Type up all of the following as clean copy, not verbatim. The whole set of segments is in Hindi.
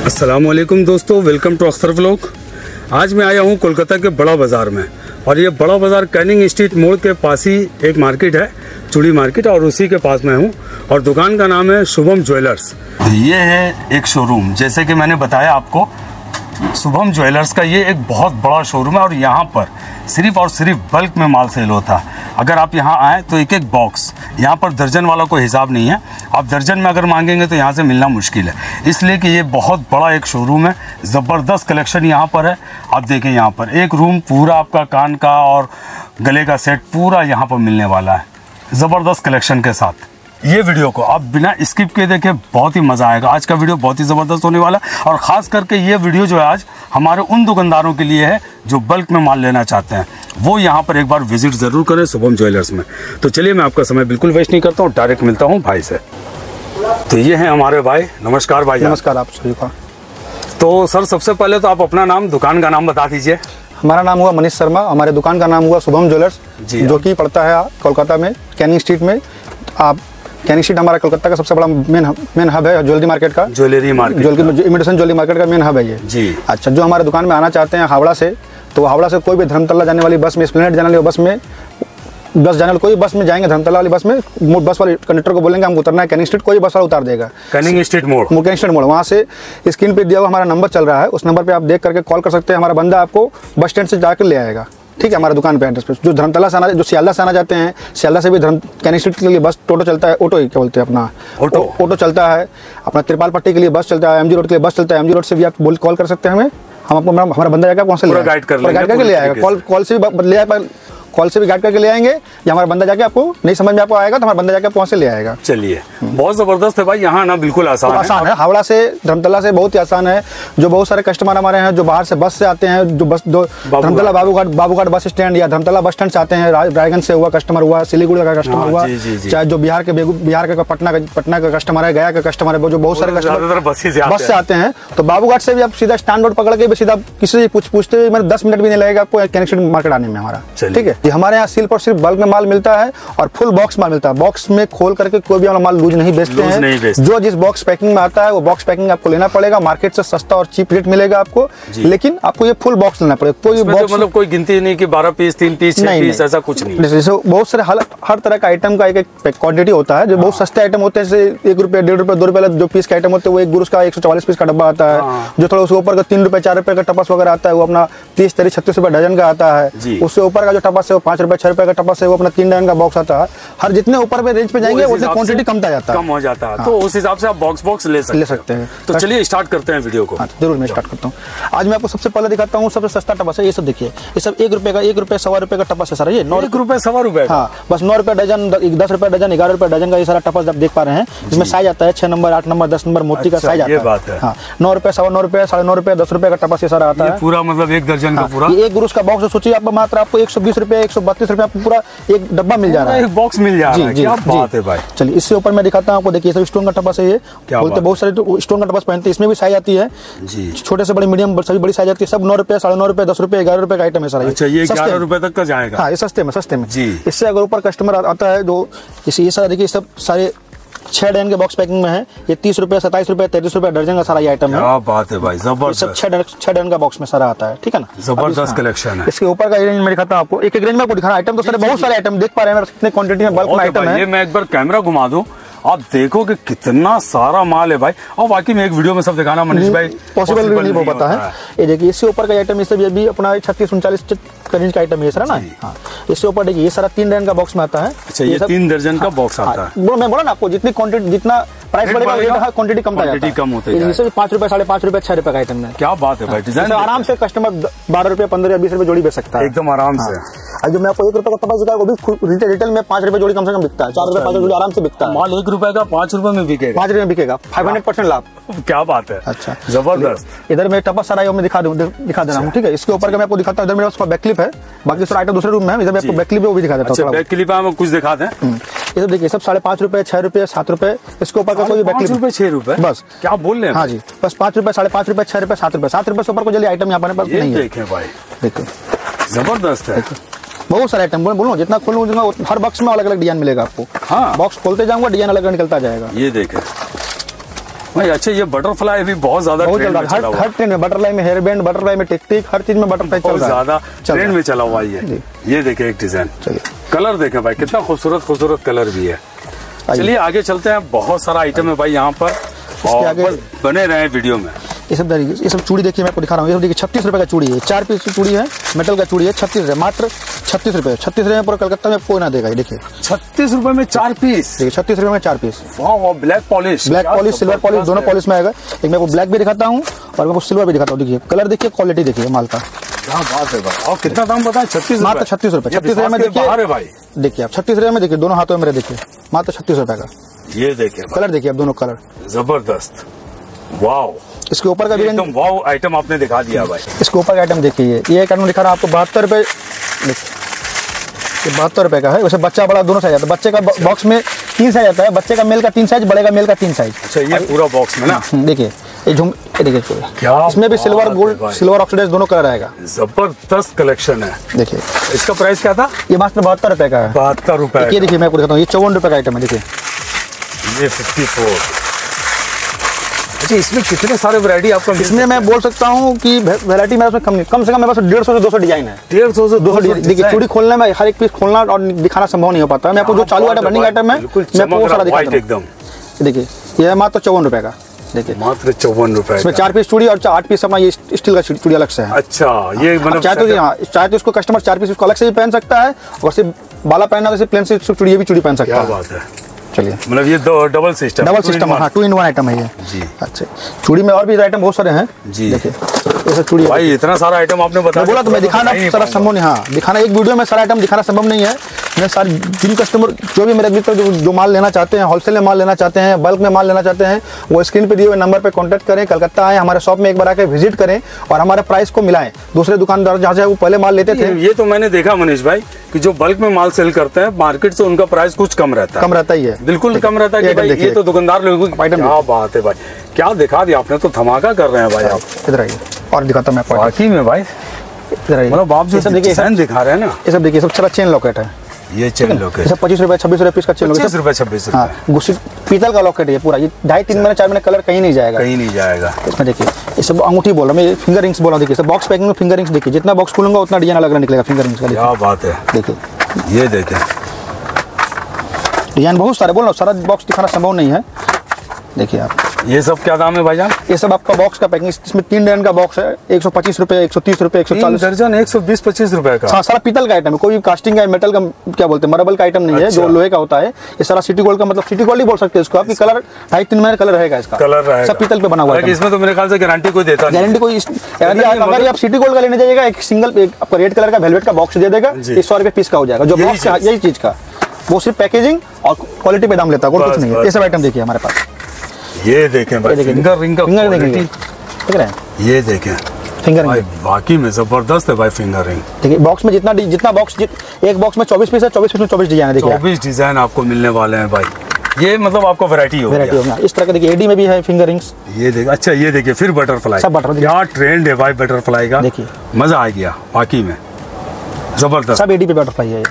अस्सलामुअलैकुम दोस्तों, वेलकम टू अख्तर व्लॉग। आज मैं आया हूँ कोलकाता के बड़ा बाज़ार में, और ये बड़ा बाज़ार कैनिंग स्ट्रीट मोड़ के पास ही एक मार्केट है, चूड़ी मार्केट, और उसी के पास में हूँ। और दुकान का नाम है शुभम ज्वेलर्स। ये है एक शोरूम, जैसे कि मैंने बताया आपको, शुभम ज्वेलर्स का ये एक बहुत बड़ा शोरूम है। और यहाँ पर सिर्फ और सिर्फ बल्क में माल सेल होता है। अगर आप यहाँ आएँ तो एक एक बॉक्स, यहाँ पर दर्जन वाला कोई हिसाब नहीं है। आप दर्जन में अगर मांगेंगे तो यहाँ से मिलना मुश्किल है, इसलिए कि ये बहुत बड़ा एक शोरूम है। ज़बरदस्त कलेक्शन यहाँ पर है। आप देखें, यहाँ पर एक रूम पूरा आपका कान का और गले का सेट पूरा यहाँ पर मिलने वाला है, ज़बरदस्त कलेक्शन के साथ। ये वीडियो को आप बिना स्किप के देखें, बहुत ही मज़ा आएगा। आज का वीडियो बहुत ही ज़बरदस्त होने वाला है, और ख़ास करके ये वीडियो जो है आज हमारे उन दुकानदारों के लिए है जो बल्क में माल लेना चाहते हैं। वो यहाँ पर एक बार विजिट ज़रूर करें शुभम ज्वेलर्स में। तो चलिए, मैं आपका समय बिल्कुल वेस्ट नहीं करता हूँ, डायरेक्ट मिलता हूँ भाई से। तो ये हैं हमारे भाई। नमस्कार भाई। नमस्कार आप सभी का। तो सर, सबसे पहले तो आप अपना नाम, दुकान का नाम बता दीजिए। हमारा नाम हुआ मनीष शर्मा, हमारे दुकान का नाम हुआ शुभम ज्वेलर्स, जो कि पड़ता है कोलकाता में कैनिंग स्ट्रीट में। आप कैनिंग स्ट्रीट हमारा कोलकाता का सबसे बड़ा मेन हब है ज्वेलरी मार्केट का। इमिटेशन ज्वेलरी मार्केट का मेन हब है ये जी। अच्छा, जो हमारे दुकान में आना चाहते हैं हावड़ा से, तो हावड़ा से कोई भी धर्मतला जाने वाली बस में, एस्प्लेनेड जाने वाली बस में, कोई बस में जाएंगे, धर्मतला वाली बस में, बस वाले कंडक्टर को बोलेंगे हम उतरना है कैनिंग स्ट्रीट, कोई बस वाला उतार देगा कैनिंग स्ट्रीट मोड़। वहाँ से स्क्रीन पे दिया हुआ हमारा नंबर चल रहा है, उस नंबर पे आप देख करके कॉल कर सकते हैं। हमारा बंदा आपको बस स्टैंड से जाकर ले आएगा, ठीक है, हमारे दुकान पे एड्रेस पे। जो धर्मतला से आना, जो सियालदा से आना चाहते हैं, सियालदा से भी कैनिंग स्ट्रीट के लिए बस टोटो चलता है, ऑटो ही क्या बोलते हैं अपना, ऑटो चलता है। अपना त्रिपाल पट्टी के लिए बस चलता है, एमजी रोड के लिए बस चलता है। एमजी रोड से भी आप कॉल कर सकते हैं हमें, हम आपको हमारा बंदा जाएगा, कौन से गाइड करके ले आएगा। कॉल से भी ले आएगा, कॉल से भी गाइड करके ले आएंगे, या हमारा बंदा जाके आपको नहीं समझ में आपको आएगा तो हमारा बंदा जाके पहुंच से ले आएगा। चलिए, बहुत जबरदस्त है भाई। यहाँ ना बिल्कुल आसान है। हावड़ा से धर्मतला से बहुत ही आसान है। जो बहुत सारे कस्टमर हमारे हैं जो बाहर से बस से आते हैं, जो बस धर्मतला बाबूघाट बस स्टैंड या धर्मतला बस स्टैंड से आते हैं, रायगंज से हुआ कस्टमर हुआ, सिलीगुड़ी का कस्टमर हुआ, चाहे जो बिहार के पटना का कस्टमर है, गया का कस्टमर है, जो बहुत सारे कस्टमर बस से आते हैं, तो बाबूघाट से भी आप सीधा स्टैंड रोड पकड़ के भी सीधा किसी से पूछते हुए 10 मिनट भी नहीं लगेगा आपको कैनिंग स्ट्रीट मार्केट आने में हमारा, ठीक है। हमारे यहाँ सिर्फ सिर्फ बल्क में माल मिलता है, और फुल बॉक्स माल मिलता है। बॉक्स में खोल करके कोई भी माल लूज नहीं बेचते हैं। जो जिस बॉक्स पैकिंग में आता है वो बॉक्स पैकिंग आपको लेना पड़ेगा। मार्केट से सस्ता और चीप रेट मिलेगा आपको, लेकिन आपको ये फुल बॉक्स लेना पड़ेगा। कोई बॉक्स मतलब कोई गिनती नहीं कि 12 पीस, 3 पीस, 6 पीस, ऐसा कुछ नहीं। जैसे बहुत सारे हर तरह का आइटम का एक क्वांटिटी होता है। जो बहुत सस्ते आइटम होते हैं, जैसे 1 रुपये, 1.5 रुपये, 2 रुपये जो पीस के आइटम होते हैं, वो एक गुरुस का 144 पीस का डब्बा आता है। जो थोड़ा उसके ऊपर का 3 रुपये, 4 रुपये का टपस वगैरह आता है, वो अपना 30, 30, 36 रुपये डजन का आता है। उससे ऊपर का जो टपस है वो 5 रुपये, 6 रुपये का टपस है, वो अपना 3 डजन का बॉक्स आता है। हर जितने ऊपर पे रेंज पे जाएंगे उतने क्वांटिटी कम हो जाता है। तो उस हिसाब से आप बॉक्स ले सकते हैं। तो चलिए स्टार्ट करते हैं वीडियो को। जरूर, मैं स्टार्ट करता हूँ। आज मैं आपको सबसे पहले दिखाता हूँ सबसे सस्ता टपस है। ये सब देखिए, ये सब 1 रुपये का, 1 रुपये, 1.25 रुपये का टपस है सारा। ये 9 रुपये, 1.25 रुपये। हाँ, बस 9 रुपये डजन, 10 रुपये डजन, 11 रुपये डजन का ये सारा टपस आप देख पा रहे हैं। इसमें साइज आता है 6 नंबर, 8 नंबर, 10 नंबर मोती का साइज आता है। हाँ, 9 रुपये, 9.25 रुपये, 9.5 रुपये, 10 रुपये का टपस ये सारा आता है पूरा, मतलब 1 दर्जन का पूरा। एक गुरुस का बॉक्स सोचिए आप, मात्र आपको 120 रुपये, 132 रुपये आपको पूरा एक डब्बा मिल जा रहा है, एक बॉक्स मिल जा रहा है। क्या बात है भाई। चलिए, इससे ऊपर मैं दिखाता हूँ आपको। देखिए, सब स्टोन का टपस है। ये बोलते बहुत सारे तो स्टोन का टपस पहनते हैं। इसमें भी साइज आती है जी, छोटे से बड़े, मीडियम, सभी बड़ी साइज आती है। सब 9 रुपये, 9.5 रुपये, 10 रुपये, 11 रुपये का आइटम है सारा। अच्छा, ये 11 रुपये तक का जाएगा। हाँ, ये सस्ते में जी। इससे अगर ऊपर कस्टमर आता है जो ये सारा देखिए, सब सारे 6 डजन के बॉक्स पैकिंग में है। ये 30 रुपये, 27 रुपये, 33 रुपये दर्जन का सारा ये आइटम है। क्या बात है भाई, जबरदस्त। सब 6 डजन का बॉक्स में सारा आता है, ठीक है ना। जबरदस्त कलेक्शन है। इसके ऊपर का रेंज में दिखाता हूँ आपको। एक रेंज में आपको दिखाना आइटम, तो सारे बहुत सारे आइटम देख पा रहे हैं कितने क्वांटिटी में बल्क में आइटम है। ये मैं एक बार कैमरा घुमा दूं, आप देखो कि कितना सारा माल है भाई। और बाकी में एक वीडियो में सब दिखाना मनीष भाई पॉसिबल नहीं हो पाता है। ये देखिए, इससे ऊपर का आइटम, इससे भी अपना 36-39 रेंज का आइटम है सर ना। हाँ, इससे ऊपर देखिए, ये सारा 3 डजन का बॉक्स में आता है। अच्छा, ये 3 दर्जन का बॉक्स आता है। मैं बोला ना आपको, जितनी क्वांटिटी, जितना प्राइस बढ़ेगा क्वांटिटी कम होता है। जैसे 5 रुपये, 5.5 रुपये, 6 रुपये का आइटम है। क्या बात है भाई। डिजाइन आराम से कस्टमर 12 रुपये, 15 या 20 रुपये जोड़ी बेच सकता है एकदम आराम से। जो मैं आपको 1 रुपये का टपस दिखाया, वो भी रिटेल में 5 रुपये जोड़ी कम से कम बिकता है। 4 रुपये, 5 रुपये आराम से बिकता है। माल 1 रुपये का 5 रुपये में बिकेगा, 5 रुपये में बिकेगा। 500% लाभ। क्या बात है। अच्छा, जबरदस्त। इधर में टपस सारा मैं दिखा देना हूँ, ठीक है। इसके ऊपर का मैं आपको दिखाता हूँ। इधर मेरे पास बैक क्लिप है, बाकी सारा आइटम दूसरे रूम में है। इधर मैं आपको बैक क्लिप है, वो भी दिखा देता हूँ। बैक क्लिप में कुछ दिखा दें। ये सब देखिए, सब 5.5 रुपये, 6 रुपये, 7 रुपये। इसके ऊपर का कोई बैक क्लिप 6 रुपये बस। क्या बोल रहे हैं। हाँ जी, बस 5 रुपये, 5.5 रुपये, 6 रुपये, 7 रुपये। 7 रुपये से ऊपर को जल्दी आइटम यहाँ पर नहीं है। देखें भाई, देखो जबरदस्त है। बहुत सारे आइटम बोलो, जितना खोलूँ उतना हर बॉक्स में अलग अलग डिजाइन मिलेगा आपको। हाँ, बॉक्स खोलते जाऊंगा डिजाइन अलग अलग निकलता जाएगा। ये देखें, भाई अच्छा, ये बटरफ्लाई भी बहुत ज्यादा ट्रेंड में चला हुआ है। हर ट्रेंड में बटरफ्लाई में हेयर बैंड, बटरफ्लाई में टिक टिक, हर चीज में बटरफ्लाई चल रहा है, ज्यादा ट्रेंड में चला हुआ है ये देखे एक डिजाइन। चलिए कलर देखे भाई, कितना खूबसूरत कलर भी है। चलिए आगे चलते हैं, बहुत सारा आइटम है भाई यहाँ पर, और बस बने रहे वीडियो में। ये सब चूड़ी देखिए, मैं आपको दिखा रहा हूँ। ये सब देखिए 36 रुपए का चूड़ी है, 4 पीस की चूड़ी है, मेटल का चूड़ी है, 36 रुपए, मात्र 36 रुपए। 36 रुपए में पूरा कलकत्ता में कोई ना देगा। ये देखिए 36 रुपए में 4 पीस, देखिए 36 रुपए में 4 पीस। वाह, ब्लैक पॉलिश, सिल्वर पॉलिश, दोनों पॉलिश में आएगा। एक मैं आपको ब्लैक भी दिखाता हूँ और मैं आपको सिल्वर भी दिखाता हूँ। देखिए कलर देखिए, क्वालिटी देखिए माल का, क्या बात है भाई। और कितना दाम बताएं? 36, मात्र 36 रुपए। 36 रुपए में देखिए भाई, देखिए आप 36 रुपए में देखिए, दोनों हाथों में मेरे देखिए, मात्र 36 रुपए का। ये देखिए कलर देखिए आप, दोनों कलर जबरदस्त। वाओ, इसके ऊपर का भी एकदम वाओ आइटम आपने दिखा दिया भाई। इसके ऊपर का आइटम देखिए, ये एक आइटम दिखा रहा हूँ आपको 72 रुपए, देखिए 72 रुपए का है। वैसे बच्चा बड़ा दोनों साइज आता है। बच्चे का बॉक्स में 3 साइज आता है, बच्चे का मेल का 3 साइज, बड़े का मेल का 3 साइज। अच्छा, ये पूरा बॉक्स में ना, देखिए ये देखिए क्या, इसमें भी सिल्वर गोल्ड, सिल्वर ऑक्सीडाइज दोनों कलर आएगा। जबरदस्त कलेक्शन है। देखिए इसका प्राइस क्या था? ये मात्र 72 रुपए का है। 72 रुपए। ये देखिए मैं आपको दिखाता हूँ, ये 54 रुपए का आइटम है। देखिए ये 54। अच्छा, इसमें कितने सारे वैरायटी आपको? इसमें मैं बोल सकता हूँ कि वैरायटी मेरे कम से कम मेरे पास 150 से 200 डिजाइन है। 150 से 200 डिजाइन। देखिए चूड़ी खोलने में हर एक पीस खोलना और दिखाना संभव नहीं हो पाता है। मैं आपको जो चालू आइटम, रनिंग आइटम है, मैं आपको वो सारा दिखाता हूँ एकदम। देखिए ये मात्र 54 रुपए का। देखिए मात्र 54 रुपए। इसमें 4 पीस चूड़ी और 8 पीस अपना ये स्टील का चूड़ी अलग से है। अच्छा, ये मतलब चाहे तो इसको कस्टमर 4 पीस अलग से भी पहन सकता है, और सिर्फ बाला पहनना तो प्लेन से चूड़ी, ये भी चूड़ी पहन सकता है। क्या बात है। चलिए मतलब ये डबल सिस्टम हाँ, 2 in 1 आइटम है ये जी। अच्छा, चूड़ी में और भी आइटम बहुत सारे हैं जी। देखिए ये सब चूड़ी भाई, इतना सारा आइटम आपने बताया, बोला तो मैं दिखाना सारा संभव नहीं। हाँ, दिखाना एक वीडियो में सारा आइटम दिखाना संभव नहीं है। मैं सारे जिन कस्टमर, जो भी मेरे मित्र जो माल लेना चाहते हैं, होलसेल में माल लेना चाहते हैं, बल्क में माल लेना चाहते हैं, वो स्क्रीन पे दिए हुए नंबर पे कांटेक्ट करें, कलकत्ता आए, हमारे शॉप में एक बार आकर विजिट करें और हमारे प्राइस को मिलाएं दूसरे दुकानदार जहाँ से वो पहले माल लेते थे। ये तो मैंने देखा मनीष भाई कि जो बल्क में माल सेल करते हैं मार्केट से, उनका प्राइस कुछ कम रहता ही है, बिल्कुल कम रहता है कि भाई ये तो दुकानदार लोगों की आइटम। क्या बात है भाई, क्या दिखा दिया आपने, तो धमाका कर रहे हैं भाई आप। इधर आइए और दिखाता हूँ मैं बाकी में भाई, इधर आइए। मतलब आप जो सब डिजाइन दिखा रहे हैं ना, ये सब देखिए, सब सारा चेन लॉकेट है। ये चेन लॉकेट 25 रुपए 26 रुपए पीस का चेन लॉकेट, 25 रुपए 26 रुपए। हाँ, पीतल का लॉकेट है पूरा। ये 2.5-3 महीने 4 महीने कलर कहीं नहीं जाएगा, कहीं नहीं जाएगा। इसमें देखिए ये सब अंगूठी बोल रहा हूँ मैं, फिंगर रिंग्स बोल रहा हूँ। देखिए सब बॉक्स पैकिंग में फिंगर रिंग्स देखिए, जितना बॉक्स खोलूंगा उतना डिजाइन अलग अलग निकलेगा फिंगर रिंग्स का। क्या बात है। देखिए ये देखिए डिजाइन बहुत सारे, बोल रहा हूँ सारा बॉक्स दिखाना संभव नहीं है। देखिए आप, ये सब क्या दाम है भाईजान? ये सब आपका बॉक्स का पैकिंग, इसमें 3 डजन का बॉक्स है, 125 रुपए, 130 रुपए, 140 दर्जन, 120-25 रुपए का। हाँ, सारा पीतल का आइटम है, कोई भी कास्टिंग का, मेटल का, क्या बोलते हैं, मार्बल का आइटम नहीं है, जो लोहे का होता है। ये सारा सिटी गोल्ड का, मतलब सिटी गोल्ड ही बोल सकते हैं इसको आपकी। कलर 2.5-3 महीने कलर रहेगा इसका, कलर रहेगा, सब पीतल पे बना हुआ है। इसमें तो मेरे ख्याल से गारंटी कोई देता नहीं। गारंटी कोई, अगर आप सिटी गोल्ड का लेने जाइएगा, एक सिंगल आपका रेड कलर का वेलवेट का बॉक्स दे देगा, 100 रुपए पीस का हो जाएगा। जो बॉक्स यही चीज का, वो सिर्फ पैकेजिंग और क्वालिटी पे दाम लेता है, और कुछ नहीं है। ये सब आइटम देखिए हमारे पास। ये देखें भाई, फिंगर रिंग का क्वालिटी देख रहे हैं, ये देखें फिंगर भाई, वाकई में जबरदस्त है भाई फिंगर रिंग। देखिए बॉक्स में जितना बॉक्स, एक बॉक्स में 24 पीस है, 24 पीस में 24 डिजाइन है। देखिए 24 डिजाइन आपको मिलने वाले हैं भाई। ये मतलब आपको वैरायटी हो गया। इस तरह का देखिए, एडी में भी है फिंगर रिंग्स। ये देखिए, अच्छा ये देखिए फिर बटरफ्लाई, सब बटरफ्लाई, क्या ट्रेंड है भाई बटरफ्लाई का। देखिए मजा आ गया वाकई में, जबरदस्त। सब एडी पे बटरफ्लाई है।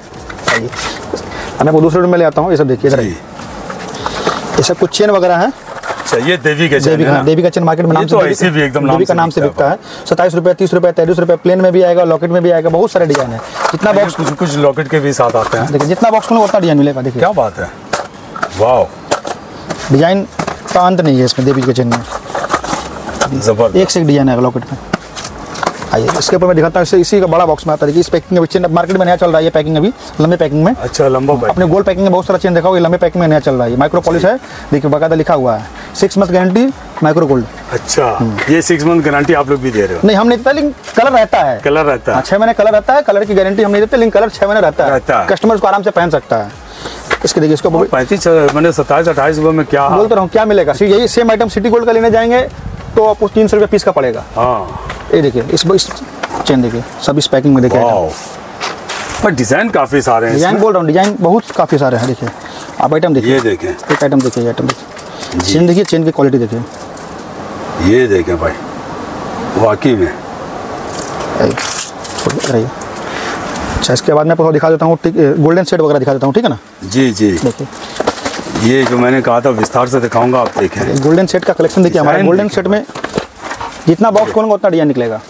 मैं वो दूसरे रूम में ले आता हूँ। ये सब देखिए इधर, ये सब कुछ चेन वगैरह है। अच्छा, ये देवी का चेन है ना? देवी का चेन मार्केट में नाम तो ऐसे भी एकदम देवी का नाम से बिकता है। 27 रुपए, 30 रुपए, 33 रुपए, प्लेन में भी आएगा, लॉकेट में भी आएगा, बहुत सारे डिजाइन है। जितना बॉक्स, कुछ लॉकेट के भी साथ आते हैं। देखिए जितना बॉक्स खोलो उतना डिजाइन मिलेगा। देखिए क्या बात है, वाह, डिजाइन का अंत नहीं है इसमें। देवी के चेन में जबरदस्त, एक से एक डिजाइन है लॉकेट में। आइए इसके ऊपर मैं दिखाता हूँ। इसी का बड़ा बॉक्स में आता है। इस पैकिंग में मार्केट में नया चल रहा है, ये पैकिंग अभी लंबे पैकिंग में। अच्छा, लंबा पैकिंग। अपने गोल पैकिंग में बहुत सारा चेन देखा होगा, ये लंबे पैकिंग में नया चल रहा है। माइक्रो पॉलिश है, देखिए बाकायदा लिखा हुआ है 6 मंथ गारंटी माइक्रो गोल्ड। अच्छा, ये 6 मंथ गारंटी आप लोग भी दे रहे हो? नहीं, हम नहीं देते, लेकिन कलर रहता है। कलर रहता है, 6 महीने कलर रहता है। कलर की गारंटी हम नहीं देते, लेकिन कलर 6 महीने रहता है। कस्टमर उसको आराम से पहन सकता है। इसके देखिए, इसको 35 मैंने 27-28 रुपए में क्या बोलते रहा हूँ, क्या मिलेगा। यही सेम आइटम सिटी गोल्ड का लेने जाएंगे तो आपको 300 रुपये पीस का पड़ेगा। हाँ, ये देखिए इस चेन देखिए, सब इस पैकिंग में देखिए। पर डिजाइन काफी सारे हैं। डिजाइन बोल रहा हूँ, डिजाइन बहुत काफी सारे हैं। देखिए आप आइटम देखिए, ये देखें, एक आइटम देखिए, आइटम देखिए, चेन देखिए, चेन की क्वालिटी देखिए। ये देखें भाई, वाकई में। अच्छा, इसके बाद मैं आपको दिखा देता हूँ गोल्डन सेट वगैरह दिखा देता हूँ, ठीक है ना? जी जी। देखिए ये जो मैंने कहा था विस्तार से दिखाऊंगा, आप देखें। गोल्डन सेट का कलेक्शन देखिए, हमारे गोल्डन सेट में जितना बॉक्स खोलेंगे उतना डिजाइन निकलेगा।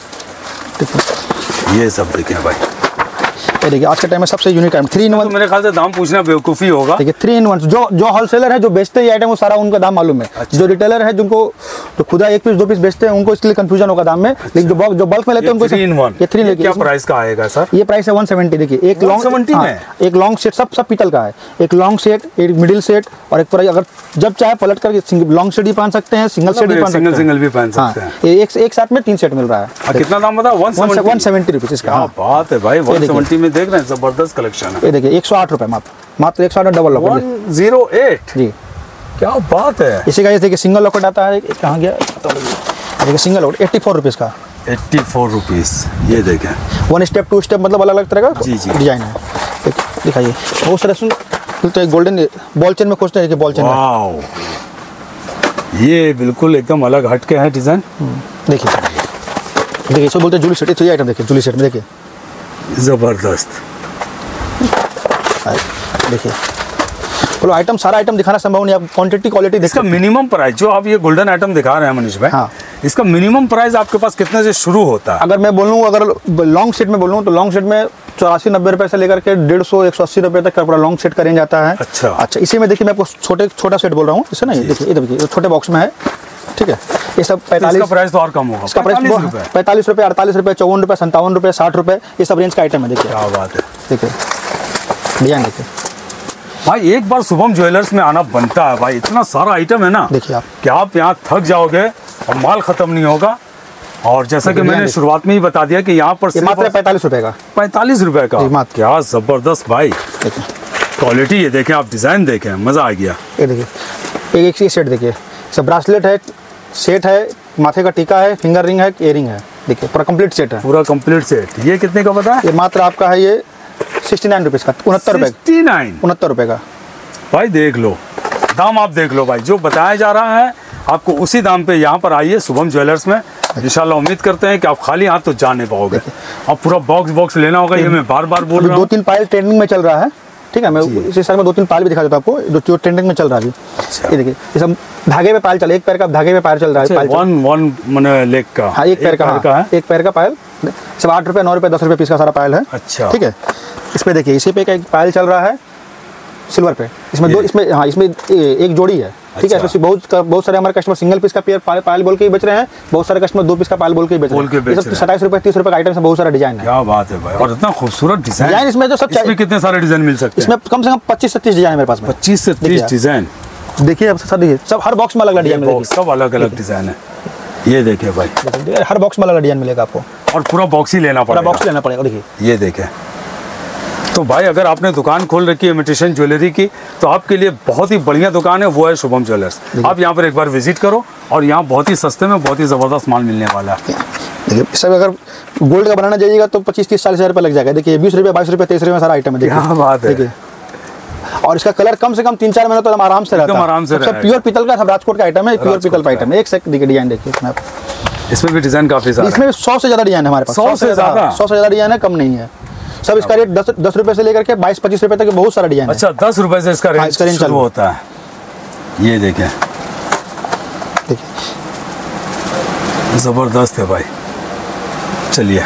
ये सब देखें भाई, ये देखिए आज के टाइम में सबसे यूनिक आइटम 3 in 1। तो मेरे ख्याल से दाम पूछना बेवकूफ़ी होगा। देखिए 3 in 1, जो होलसेलर है, जो बेचते हैं ये आइटम, वो सारा उनका दाम मालूम है। अच्छा। जो रिटेलर है, जिनको जो खुदा 1 पीस 2 पीस बेचते हैं, उनको इसके लिए कंफ्यूजन होगा दाम में। लेकिन जो बल्क में लेते हैं उनको 3 in 1 ये 3 ये क्या प्राइस का आएगा सर? ये प्राइस है 170। देखिए एक लॉन्ग 170 में एक लॉन्ग सेट, सब पीतल का है। एक लॉन्ग सेट, एक मिडिल सेट और एक पूरा, अगर जब चाहे पलट करके लॉन्ग सेट भी पहन सकते हैं, सिंगल सेट भी पहन सकते हैं। सिंगल भी पहन सकते हैं। एक साथ में 3 सेट मिल रहा है। कितना दाम बता? 170 रुपीज इसका। क्या बात है भाई, 170 में देख रहे हैं, जबरदस्त कलेक्शन है। ये देखिए 108 रुपए मात्र 108 डबल लॉकेट 108 जी, क्या बात है। इसी का ये देखिए सिंगल लॉकेट आता है, कहाँ गया देखिए, सिंगल लॉकेट 84 रुपीज़ का। 84 रुपीज़। ये देखें, 1 स्टेप 2 स्टेप, मतलब अलग अलग तरह का जी जी डिजाइन है। दिखाइए बहुत सारे तो गोल्डन बॉल चेन में खोजते हैं, बॉल चेन में। वाओ, ये बिल्कुल एकदम अलग हट के है डिजाइन। देखिए इसको बोलते हैं जूली सेट। तो ये आइटम देखिए जूली सेट में, देखिए जबरदस्त। देखिए बोलो आइटम, सारा आइटम दिखाना संभव नहीं, आप क्वांटिटी क्वालिटी इसका मिनिमम प्राइस जो आप ये गोल्डन आइटम दिखा रहे हैं मनीष भाई, हाँ, इसका मिनिमम प्राइस आपके पास कितने से शुरू होता है? अगर मैं बोलूँ, अगर लॉन्ग सेट में बोलूँ तो लॉन्ग सेट में 84-90 रुपए से लेकर के 150-180 रुपए तक का पूरा लॉन्ग सेट का रेंज आता है। अच्छा, इसी में देखिए मैं आपको छोटा सेट बोल रहा हूँ, इसे ना देखिए, ये देखिए छोटे बॉक्स में है, ठीक है। ये सब 45, प्राइस तो और कम होगा। इसका प्राइस 45 रुपये, 48 रुपये, 54 रुपये, 57 रुपये, 60 रुपये, ये सब रेंज का आइटम है। देखिए क्या बात है, देखिए डिजाइन देखिए भाई। एक बार शुभम ज्वेलर्स में आना बनता है भाई, इतना सारा आइटम है ना, देखिए आप कि आप यहाँ थक जाओगे और माल खत्म नहीं होगा। और जैसा कि मैंने शुरुआत में ही बता दिया कि यहाँ पर मात्र 45 रुपए का, 45 रुपए का। क्या जबरदस्त भाई क्वालिटी। ये देखें आप, डिजाइन देखें, मजा आ गया। ये देखिए एक सेट देखिए, सब ब्रासलेट है, सेट है, माथे का टीका है, फिंगर रिंग है, इयरिंग है। देखिए पूरा कंप्लीट सेट है, पूरा कंप्लीट सेट। ये कितने का पता है? ये मात्र आपका है ये 69 रुपीज़ का, 69 रुपये, 69 रुपये का। भाई देख लो दाम, आप देख लो भाई, जो बताया जा रहा है आपको उसी दाम पे यहाँ पर आइए शुभम ज्वेलर्स में। इंशाल्लाह उम्मीद करते हैं कि आप खाली हाथ तो जा नहीं पाओगे, और पूरा बॉक्स लेना होगा। ये मैं बार बार बोल रहा हूँ। 2-3 पायल ट्रेंडिंग में चल रहा है, ठीक है। मैं इसी साल में 2-3 पायल भी दिखा देता हूँ आपको, जो ट्रेंडिंग में चल रहा है। ये देखिए ये सब धागे पे पायल चल, एक पैर का धागे पे पायल चल रहा है। वन मैंने लेग का, हाँ एक पैर का है, एक पैर का पायल सब 8 रुपये, 9 रुपये, 10 रुपये पीस का सारा पायल है। अच्छा, ठीक है। इस पे देखिए, इसी पे एक पायल चल रहा है सिल्वर पे, इसमें दो, इसमें हाँ, इसमें एक जोड़ी है, ठीक है। तो बहुत सारे हमारे कस्टमर सिंगल पीस का पायल बोल के ही बेच रहे हैं, बहुत सारे कस्टमर 2 पीस का पायल बोल के ही बेच रहे हैं। ये सब 27 रुपये 30 रुपये का आइटम से बहुत सारा डिजाइन है। क्या बात है भाई, और इतना खूबसूरत डिजाइन। इसमें जो सब इसमें कितने सारे डिजाइन मिल सकते हैं? इसमें कम से कम 25 से 30 डिजाइन है मेरे पास में। 25 से 30 डिजाइन। देखिए सर, देखिए सब हर बॉक्स में अलग डिजाइन मिलेगा, सब अलग अलग डिजाइन है। ये देखिए भाई, हर बॉक्स में अलग डिजाइन मिलेगा आपको, और पूरा बॉक्स ही लेना पड़ेगा, बॉक्स लेना पड़ेगा। देखिए ये देखें। तो भाई अगर आपने दुकान खोल रखी है इमिटेशन ज्वेलरी की, तो आपके लिए बहुत ही बढ़िया दुकान है, वो है शुभम ज्वेलर्स। आप यहाँ पर एक बार विजिट करो, और यहाँ बहुत ही सस्ते में बहुत ही ज़बरदस्त माल मिलने वाला है। देखिए सब अगर गोल्ड का बनाना जाइएगा तो 25-30-40 हज़ार रुपये लग जाएगा। देखिए 20 रुपये, 22 रुपये, 23 रुपये में सारा आइटम है। क्या बात है। देखिए और इसका कलर कम से कम 3-4 महीने तो आराम से रहता है, आराम से। सब प्योर पीतल का, सब राजकोट का आइटम है, प्योर पीतल का आइटम है। एक से देखिए डिजाइन देखिए इसमें भी डिजाइन काफी सारा, इसमें 100 से ज़्यादा डिजाइन है हमारे पास। 100 से ज़्यादा डिजाइन है, कम नहीं है। सब इसका रेट 10 रुपये से लेकर के 22-25 रुपये तक बहुत सारा डिजाइन है। अच्छा 10 रुपये से इसका रेंज शुरू होता है। ये देखें, जबरदस्त है भाई। चलिए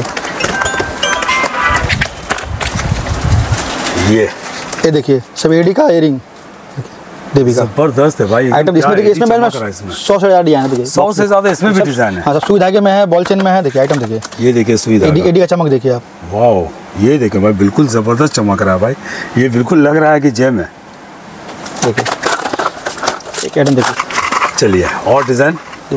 ये देखिए सब एडी का इयरिंग देवी का, जबरदस्त है भाई आइटम। इसमें देखिए, इसमें 100 से ज़्यादा डिजाइन है। देखिए 100 से ज़्यादा इसमें भी डिजाइन है। हाँ सब सुई धागे में है, बॉल चेन में है। देखिए आइटम देखिए, ये देखिए सुई धागा, एडी का चमक देखिए आप। वाओ, ये देखिए भाई बिल्कुल ज़बरदस्त चमक रहा है भाई। ये बिल्कुल लग रहा है कि जेम है। देखिए एक आइटम देखिए। चलिए और डिज़ाइन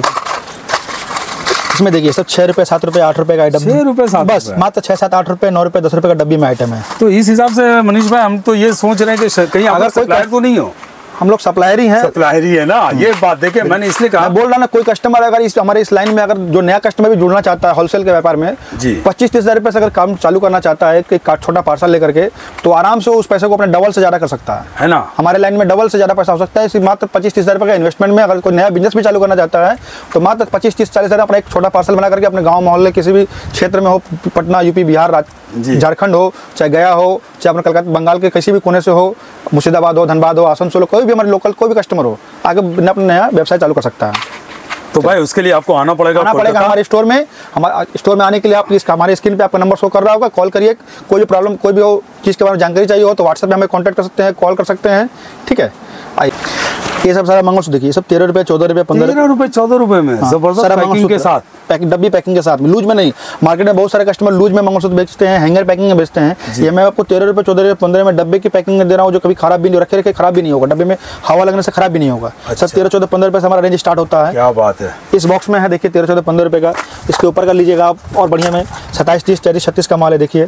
इसमें देखिए सब 6 रुपये, 7 रुपये, 8 रुपये का आइटम। 6 रुपये, 7 बस मात्र 6, 7, 8 रुपये, 9 रुपये, 10 रुपये का डब्बी में आइटम है। तो इस हिसाब से मनीष भाई हम तो ये सोच रहे हैं कि कहीं अगर सप्लायर तो नहीं हो। हम लोग सप्लायर ही हैं, सप्लायर ही है ना। ये बात देखिए, मैंने इसलिए कहा, मैं बोल रहा ना, कोई कस्टमर अगर हमारे इस लाइन में अगर जो नया कस्टमर भी जुड़ना चाहता है होलसेल के व्यापार में, 25-30 हज़ार रुपये से अगर काम चालू करना चाहता है कि छोटा पार्सल लेकर के, तो आराम से उस पैसे को अपने डबल से ज़्यादा कर सकता है ना। हमारे लाइन में डबल से ज़्यादा पैसा हो सकता है। सिर्फ मात्र 25-30 हज़ार रुपये का इन्वेस्टमेंट में अगर कोई नया बिजनेस भी चालू करना चाहता है, तो मात्र 25-30-40 हज़ार अपना एक छोटा पार्सल बना करके अपने गाँव मोहल्ले किसी भी क्षेत्र में हो, पटना, यूपी, बिहार, झारखंड हो, चाहे गया हो, चाहे अपने कलकत्ता, बंगाल के किसी भी कोने से हो, मुर्शिदाबाद हो, धनबाद हो, आसनसोल हो, कोई भी हमारे लोकल कोई भी कस्टमर हो आगे अपना नया व्यवसाय चालू कर सकता है। तो भाई उसके लिए आपको आना पड़ेगा हमारे स्टोर में। हमारे स्टोर में आने के लिए आप हमारे स्क्रीन पे आपका नंबर शो कर रहा होगा, कॉल करिए। कोई भी प्रॉब्लम, कोई भी हो चीज़ के बारे में जानकारी चाहिए हो तो व्हाट्सएप पे हमें कांटेक्ट कर सकते हैं, कॉल कर सकते हैं, ठीक है। आइए, ये सब सारा मंगलसूत्र देखिए, सब 13 रुपये, 14 रुपये, 15 रुपये, 14 रुपये में जबरदस्त पैकिंग के साथ, डब्बी पैकिंग के साथ में, लूज में नहीं। मार्केट में बहुत सारे कस्टमर लूज में मंगलसूत्र बेचते हैं, हैंगर पैकिंग में बेचते हैं। ये मैं आपको 13 रुपये, 14 रुपये, 15 में डब्बे की पैकिंग में दे रहा हूँ, जो कभी खराब भी नहीं, रखे रखे खराब भी नहीं होगा, डब्बे में हवा लगने से खराब भी नहीं होगा। सब 13, 14, 15 रुपये से हमारा रेंज स्टार्ट होता है। क्या बात है। इस बॉक्स में है देखिए 13, 14, 15 रुपये का। इसके ऊपर का लीजिएगा आप और बढ़िया में 27, 30, 33, 36 का माल है, देखिए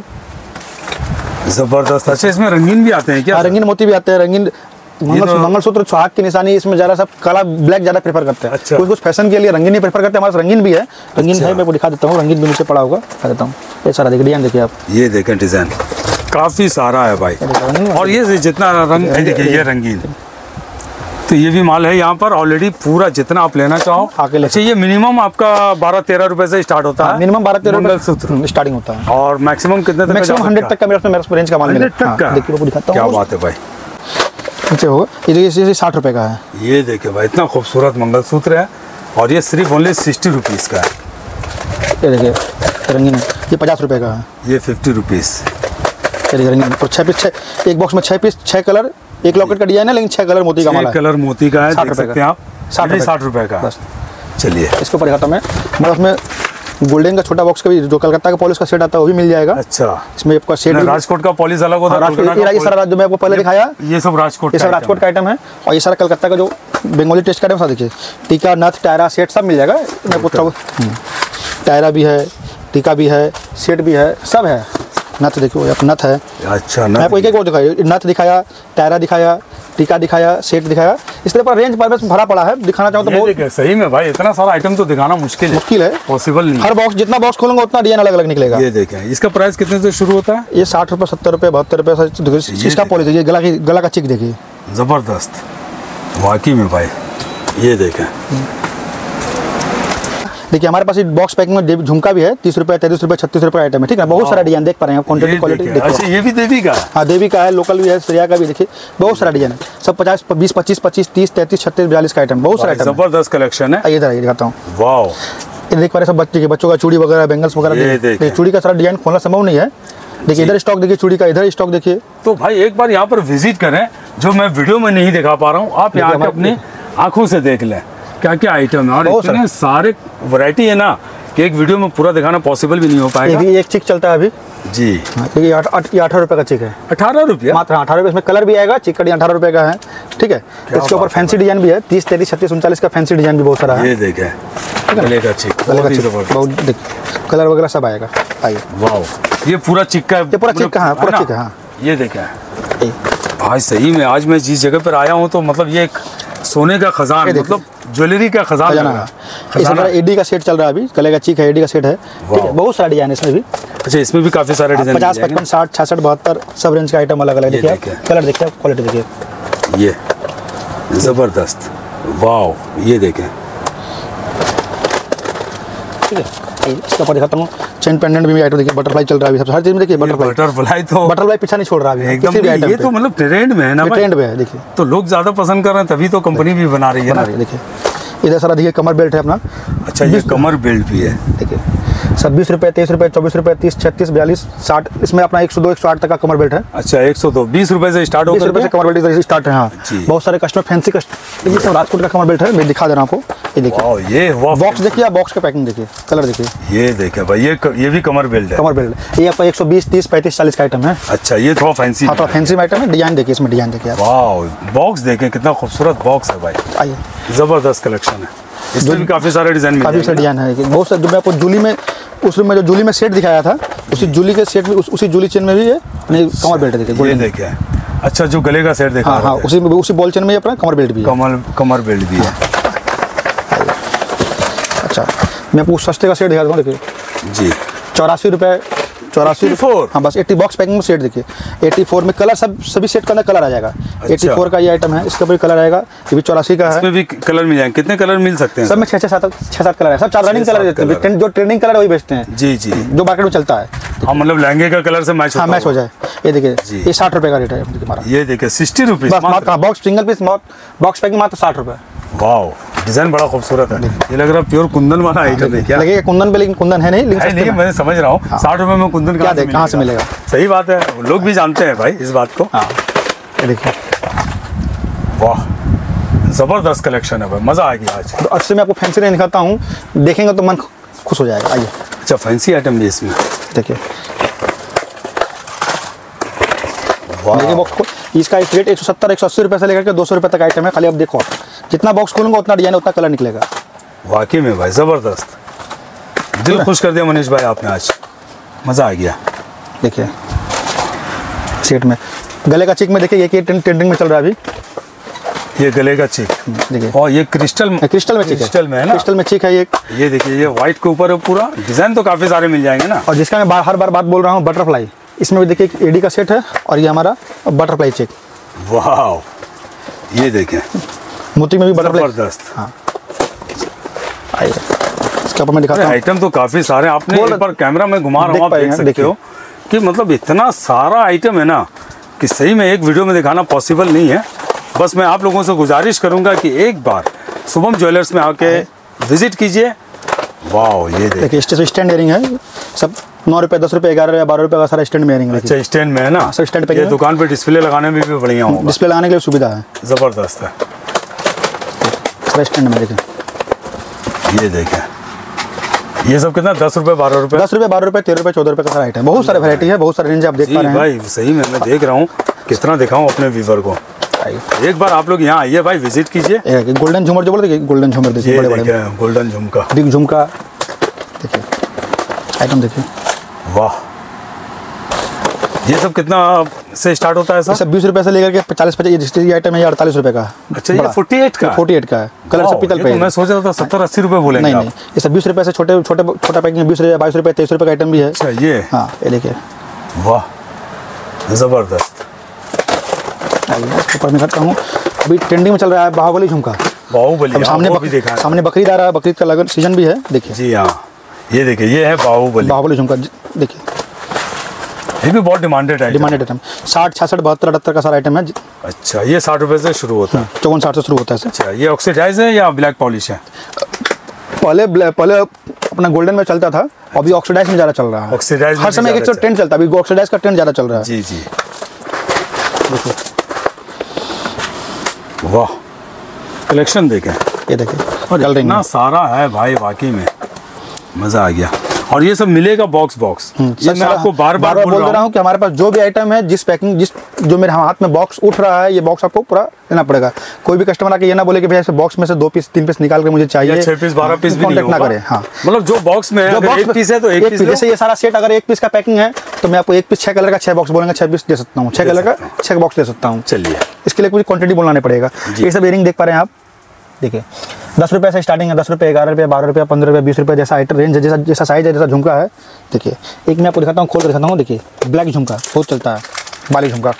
जबरदस्त। अच्छा, इसमें रंगीन भी आते हैं क्या? रंगीन मोती भी आते हैं, रंगीन मंगलसूत्र, सुहाग की निशानी, इसमें ज़रा सब काला ब्लैक ज़्यादा प्रेफर करते हैं। अच्छा। कुछ फैशन के लिए रंगीन ही प्रेफर करते हैं, हमारे पास रंगीन भी है। रंगीन है, मैं आपको दिखा देता हूँ, रंगीन भी नीचे पड़ा होगा, दिखा देता हूँ। ये सारा देखिए डिजाइन, देखिए आप, ये देखें डिजाइन काफी सारा है भाई। और ये जितना रंग देखिए, ये रंगीन, तो ये भी माल है यहाँ पर ऑलरेडी पूरा, जितना आप लेना चाहो आके ले। अच्छा, ये मिनिमम आपका 12-13 रुपए से स्टार्ट होता है? मिनिमम 12-13 मंगलसूत्र स्टार्टिंग होता है। और मैक्सिमम कितने तक? मैक्सिमम 100 तक का मेरे रेंज का माल मिलेगा। 100 तक का? देखिए वो दिखाता हूँ। क्या बात है भाई। नीचे होगा ये 60 रुपए का है। ये देखिए भाई, इतना खूबसूरत मंगलसूत्र है और ये सिर्फ ओनली 60 रुपीज़ का है। ये देखिए रंगीन है, ये 50 रुपए का है। ये 50 रुपीज़। ये देखिए रंगीन, और 6 पीस, एक बॉक्स में 6 पीस, 6 कलर, एक लॉकेट का डिजाइन है, लेकिन 6 कलर मोती का माल है। कलर मोती का है, देख सकते हैं आप। 60 रुपए का। बस चलिए, इसके ऊपर दिखाता हूँ मैं उसमें गोल्डन का छोटा बॉक्स का भी, जो कलकत्ता का पॉलिश का सेट आता है वो भी मिल जाएगा। अच्छा, इसमें आपका सेट, राजकोट का पॉलिश अलग होता है। ये सारा जो मैं आपको पहले दिखाया, ये सब राजकोट, ये सब राजकोट का आइटम है। और ये सारा कलकत्ता का जो बंगाली टेस्ट का आइटम, देखिए टीका, नथ, टायरा, सेट सब मिल जाएगा। मैं पूछ रहा हूँ, टायरा भी है, टीका भी है, सेट भी है, सब है। नथ देखो, नथ है। अच्छा, मैं आपको एक दिखाया, नथ दिखाया, टायरा दिखाया, टीका दिखाया, सेट दिखाया। इसलिए पर रेंज पर भरा पड़ा है, दिखाना चाहूँ तो बहुत सही में भाई, इतना सारा आइटम तो दिखाना मुश्किल है, पॉसिबल नहीं। हर बॉक्स, जितना बॉक्स खोलूंगा उतना डिजाइन अलग अलग निकलेगा। ये देखें, इसका प्राइस कितने से शुरू होता है? ये 60 रुपये, 70 रुपये, 72 रुपये। इसका पॉलिश देखिए, गला का चिक देखिए, जबरदस्त वाकई में भाई। ये देखें, देखिए हमारे पास बॉक्स पैकिंग में झुमका भी है, 30 रुपये, 33 रुपये, 36 रुपये आइटम है, ठीक है। बहुत सारा डिजाइन देख पा रहे हैं, क्वांटिटी क्वालिटी देखिए। अच्छा, ये भी देवी का? हाँ, देवी का है, लोकल भी है, श्रेया का भी, देखिए बहुत सारा डिजाइन है। सब 50, 20, 25, 25, 30, 33, 36, 42 का आइटम, बहुत सारा आइटम, जबरदस्त कलेक्शन है। इधर आइए दिखाता हूँ। वाओ, ये देख पा रहे सब बच्चों का चूड़ी वगैरह, बेंगल्स वगैरह। चूड़ी का सारा डिजाइन खोलना संभव नहीं है। देखिए इधर स्टॉक देखिए, चूड़ी का इधर स्टॉक देखिए। तो भाई एक बार यहाँ पर विजिट करें, जो मैं वीडियो में नहीं दिखा पा रहा हूँ, आप यहाँ अपनी आंखों से देख लें क्या क्या आइटम है। और इतने सारे वैरायटी है ना कि एक वीडियो में पूरा दिखाना पॉसिबल भी नहीं हो पाएगा। ये एक चिक चलता है अभी जी। ये 18 रुपये का चिक है। 18 रुपये मात्र? 18 रुपये। इसमें कलर भी आएगा, चिक का 18 रुपये का है, ठीक है। इसके ऊपर फैंसी डिजाइन भी है, 30, 33, 36, 39 का फैंसी डिजाइन भी बहुत सारा है। ये देखें, गले का चिक, बहुत कलर वगैरह सब आएगा। आइए, वाओ, ये पूरा चिक का, ये पूरा चिक का, हाँ पूरा चिक है। हाँ, ये देखें भाई, सही में आज मैं जिस जगह पर आया हूँ तो मतलब ये एक सोने का खजान, मतलब ज्वेलरी का खजाना है। इसमें एडी का सेट चल रहा है अभी, गले का चिक है, एडी का सेट है, ठीक है। बहुत सारा डिजाइन है इसमें भी। अच्छा, इसमें भी काफी सारे डिजाइन, 50, 55, 60, 66, 72 सब रेंज का आइटम अलग अलग। देखिए कलर देखिए, क्वालिटी देखिए, ये जबरदस्त, वाओ। ये देखें, ठीक है। इसका ऊपर दिखाता हूँ, चेन पेंडेंट भी आइटम देखिए, बटरफ्लाई चल रहा है सब, हर चीज में देखिए बटरफ्लाई पीछा नहीं छोड़ रहा है एकदम। ये तो मतलब ट्रेंड में है ना, ट्रेंड में है। देखिए तो लोग ज्यादा पसंद कर रहे हैं, तभी तो कंपनी भी बना रही है ना। देखिए इधर सारा देखिए, कमर बेल्ट है अपना। अच्छा, ये कमर बेल्ट भी है, देखिए सब 20 रुपये, 23 रुपये, 24 रुपये, 30, 36, 42, 60। इसमें अपना 102, 108 तक का कमर बेल्ट है। अच्छा, 102, 20 रुपये से स्टार्ट होता है। 20 रुपये से कमर बेल्ट स्टार्ट है। हाँ, बहुत सारे कस्टमर फैंसी कस्टमर। ये सब राजकोट का कमर बेल्ट है, मैं दिखा दे रहा हूँ आपको। ये देखिए, ये बॉक्स देखिए, आप बॉक्स का पैकिंग देखिए, कलर देखिए। ये देखिए भाई, ये भी कमर बेल्ट है। कमर बेल्ट ये आपका 120, 30, 35, 40 का आइटम है। अच्छा, ये थोड़ा फैंसी, हाँ थोड़ा फैंसी आइटम है। डिजाइन देखिए, इसमें डिजाइन देखिए, वाओ। बॉक्स देखें, कितना खूबसूरत बॉक्स है भाई। आइए, जबरदस्त कलेक्शन है, इसमें भी काफी सारे डिजाइन, काफी सारे डिजाइन है। बहुत सारे, जो मैं आपको जूली में, उस रूम में जो जूली में सेट दिखाया था, उसी जूली के सेट में, उसी जूली चेन में भी है कमर बेल्ट देखिए। ये देखिए, अच्छा, जो गले का सेट देखा, हाँ, उसी बॉल चेन में अपना कमर बेल्ट भी है। कमर बेल्ट भी है। अच्छा, मैं आपको सस्ते का सेट दिखा दूँ, देखिए जी। 84 रुपये 84। हाँ बस 80 बॉक्स पैकिंग में सेट देखिए 84 में कलर सभी सेट का अंदर कलर आ जाएगा। 84 का ये आइटम है, इसका भी कलर आएगा। ये भी 84 का है, इसमें भी कलर मिल जाएंगे। कितने कलर मिल सकते हैं? सब में 6-7 कलर है, सब 4 रनिंग कलर देते हैं। जो ट्रेंडिंग कलर वही बेचते हैं जी जी, जो मार्केट में चलता है। हाँ मतलब लहंगे का कलर से मैच हाँ मैच हो जाए। ये देखिए ये 60 रुपये का रेट है हमारा। ये देखिए 60 rupees box single piece box packing मात्र 60 रुपये। वाओ, डिजाइन बड़ा खूबसूरत है। ये लग रहा है प्योर कुंदन वाला आइटम है क्या? लगेगा कुंदन पे, लेकिन कुंदन है नहीं। नहीं मैं समझ रहा हूँ। 60 रुपए में कुंदन कहाँ से मिलेगा? सही बात है, लोग भी जानते हैं भाई इस बात को। ये देखिए वाह, जबरदस्त कलेक्शन है भाई, मजा आ गया आज। तो अच्छे मैं आपको फैंसी नहीं दिखाता हूँ, देखेंगे तो मन खुश हो जाएगा। आइए। अच्छा, फैंसी आइटम भी इसमें देखिए। देखिए बॉक्स को, इसका एक रेट 170-180 रुपये से लेकर के 200 रुपये तक आइटम है। खाली अब देखो, जितना बॉक्स खोलूंगा उतना डिजाइन उतना कलर निकलेगा। वाकई में भाई जबरदस्त, दिल खुश कर दिया मनीष भाई आपने आज, मजा आ गया। देखिए सेट में गले का चिक में देखिए, ये ट्रेंडिंग में चल रहा है अभी। ये गले का चिक देखिए, और ये क्रिस्टल में चिक है। क्रिस्टल में है ना, क्रिस्टल में चिक है ये देखिए, ये व्हाइट के ऊपर है पूरा। डिजाइन तो काफी सारे मिल जाएंगे ना। और जिसका मैं हर बार बात बोल रहा हूँ, बटरफ्लाई, इसमें भी देखिए एडी का सेट है और ये हमारा बटरफ्लाई चेक। वाह, ये देखें मोती में भी बटरफ्लाई। जबरदस्त। हाँ आइए, इसके ऊपर मैं दिखाता हूँ। आइटम तो काफी सारे आपने एक बार कैमरा में घुमा रहा हूँ, आप देख सकते हो कि मतलब इतना सारा आइटम है ना कि सही में एक वीडियो में दिखाना पॉसिबल नहीं है। बस मैं आप लोगों से गुजारिश करूंगा कि एक बार शुभम ज्वेलर्स में आके विजिट कीजिए। वाह, ये देखिए स्टैंड इयरिंग है, सब 9 रुपये, 10 रुपये, 11 रुपये, 12 रुपये का सारा स्टैंड में इयरिंग है। अच्छा, स्टैंड में है ना, सर स्टैंड पे ये दुकान पे डिस्प्ले लगाने में भी बढ़िया होगा। डिस्प्ले लगाने के लिए सुविधा है, जबरदस्त है। सारा स्टैंड में देखें, ये देखें, ये सब कितना? 10 रुपये, 12 रुपये, 10 रुपये, 12 रुपये, 13 रुपये, 14 रुपये का सारा आइटम। बहुत सारे वैरायटी है, बहुत सारे रेंज आप देख पा रहे हैं भाई। सही में मैं देख रहा हूँ, कितना दिखाऊं अपने व्यूअर को। एक बार आप लोग यहाँ आइए भाई, विजिट कीजिए। गोल्डन झूमर जो बोलते हैं, गोल्डन झूमर देखिए, बड़े बड़े गोल्डन झुमका, बिग झुमका देखिए, आइटम देखिए। वाह, ये सब कितना से स्टार्ट होता है सर? सब 20 रुपये से लेकर के 40-50। ये आइटम है 48 रुपये का। अच्छा, ये 48 का? 48 का है, कलर सब पीतल पे। मैं सोच रहा था 70-80 रुपये बोलेंगे। नहीं, ये सब 20 रुपये से छोटा पैकिंग 20 रुपये, 22 रुपये, 23 रुपये का आइटम भी है। अच्छा, ये हाँ, ये देखिए। वाह, जबरदस्त। ऊपर में करता हूँ, अभी ट्रेंडिंग में चल रहा है बाहुबली झुमका। बाहुबली सामने बकरीद आ रहा है, बकरीद का लगन सीजन भी है। देखिए जी हाँ, ये देखिए, ये है बाहुबली झुमका। देखिए ये भी बहुत डिमांडेड है। 60, 66, 72, 78 का सारा आइटम है। अच्छा, ये 60 रुपये से शुरू होता है? 54-60 से शुरू होता है। अच्छा, ये ऑक्सीडाइज है या ब्लैक पॉलिश है? पहले अपना गोल्डन में चलता था, अभी ऑक्सीडाइज में ज़्यादा चल रहा है। ऑक्सीडाइज हर समय एक ट्रेंड चलता है, अभी ऑक्सीडाइज का ट्रेंड ज़्यादा चल रहा है। जी जी, देखो, वाह, कलेक्शन देखें, ये देखिए, और इतना सारा है भाई, वाकई में मजा आ गया। और ये सब मिलेगा बॉक्स। ये मैं आपको बार बार बोल रहा हूँ कि हमारे पास जो भी आइटम है, जिस पैकिंग, जो मेरे हाथ में बॉक्स उठ रहा है, ये बॉक्स आपको पूरा लेना पड़ेगा। कोई भी कस्टमर आके ये ना बोले कि भैया बॉक्स में से 2 पीस 3 पीस निकाल के मुझे चाहिए, 6 पीस 12 पीस भी कॉन्टेक्ट ना करें। हाँ, मतलब जो बॉक्स में है, अगर 1 पीस है तो 1 पीस। जैसे ये सारा सेट अगर 1 पीस का पैकिंग है तो मैं आपको 1 पीस 6 कलर का 6 बॉक्स बोलेंगे, 6 पीस दे सकता हूँ, 6 कलर का 6 बॉक्स दे सकता हूँ। चलिए, इसके लिए कुछ क्वांटिटी बोलना नहीं पड़ेगा। ये सब इयरिंग देख पा रहे हैं आप, देखिए 10 रुपये से स्टार्टिंग है, 10 रुपये, 11 रुपये, 12 रुपये, 15 रुपये, 20 रुपये, जैसा आइटम रेंज है, जैसा साइज है, जैसा झुमका है। देखिए एक मैं आपको दिखाता हूँ, खोल कर दिखाता हूँ। देखिए ब्लैक झुमका बहुत चलता है, बाली झुमका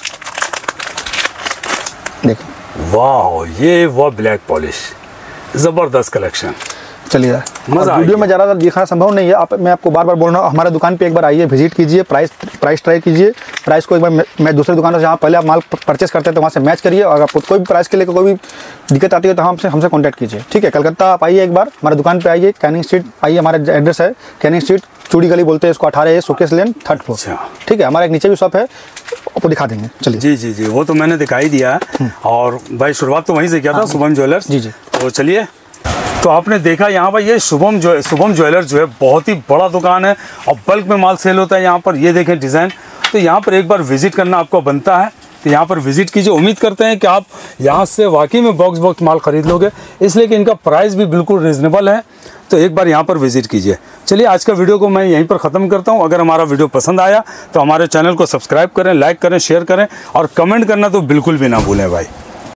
देखिए। वाह, ये वो ब्लैक पॉलिश, जबरदस्त कलेक्शन। चलिए, मजा वीडियो में ज़्यादा दिखाना संभव नहीं है। मैं आपको बार बार बोल रहा हूँ, हमारे दुकान पे एक बार आइए, विजिट कीजिए, प्राइस ट्राई कीजिए। प्राइस को एक बार मैं दूसरे दुकानों से जहाँ पहले आप माल परचेस करते हैं तो वहाँ से मैच करिए। और आपको कोई भी प्राइस के लिए कोई भी दिक्कत आती है तो हमसे कॉन्टैक्ट कीजिए। ठीक है, कलकत्ता आप आइए, एक बार हमारे दुकान पर आइए, कैनिंग स्ट्रीट आइए, हमारा एड्रेस है कैनिंग स्ट्रीट, चूड़ी गली बोलते हैं इसको, 18 शोकेस लेन, 3rd फ्लोर। ठीक है, हमारा एक नीचे भी शॉप है, आपको दिखा देंगे। चलिए। जी, वो तो मैंने दिखाई दिया। और भाई शुरुआत तो वहीं से किया था, शुभम ज्वेलर्स। जी, तो चलिए, तो आपने देखा यहाँ पर ये शुभम ज्वेलर्स जो है बहुत ही बड़ा दुकान है और बल्क में माल सेल होता है यहाँ पर। ये देखें डिज़ाइन, तो यहाँ पर एक बार विजिट करना आपको बनता है। तो यहाँ पर विजिट कीजिए, उम्मीद करते हैं कि आप यहाँ से वाकई में बॉक्स माल खरीद लोगे, इसलिए कि इनका प्राइस भी बिल्कुल रीज़नेबल है। तो एक बार यहाँ पर विजिट कीजिए। चलिए, आज का वीडियो को मैं यहीं पर ख़त्म करता हूँ। अगर हमारा वीडियो पसंद आया तो हमारे चैनल को सब्सक्राइब करें, लाइक करें, शेयर करें और कमेंट करना तो बिल्कुल भी ना भूलें भाई।